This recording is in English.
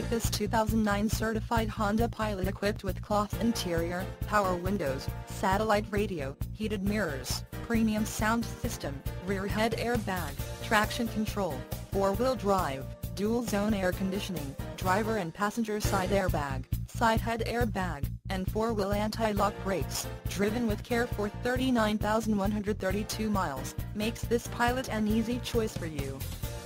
This 2009 certified Honda Pilot equipped with cloth interior, power windows, satellite radio, heated mirrors, premium sound system, rear head airbag, traction control, 4-wheel drive, dual-zone air conditioning, driver and passenger side airbag, side head airbag, and 4-wheel anti-lock brakes, driven with care for 39,132 miles, makes this Pilot an easy choice for you.